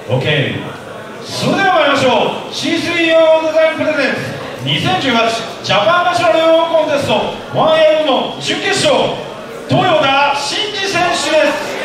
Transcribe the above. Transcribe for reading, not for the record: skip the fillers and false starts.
OK。それでは参りましょう。 C3 ヨーデザインプレゼンツ2018ジャパンナショナルヨーコンテスト 1AM の準決勝、豊田真嗣選手です。